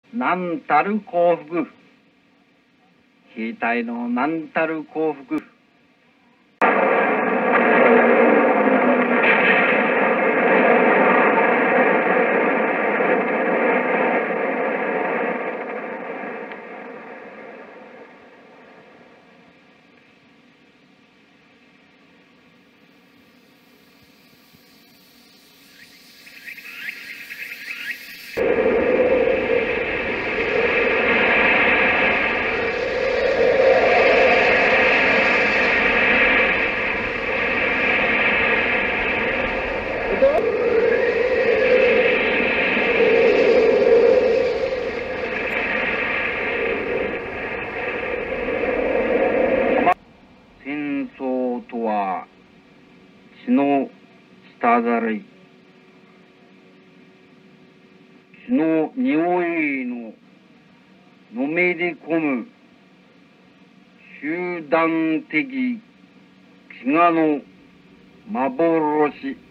なんたる幸福。兵隊のなんたる幸福。戦争とは血の滴り、血の匂いののめり込む集団的飢餓の幻。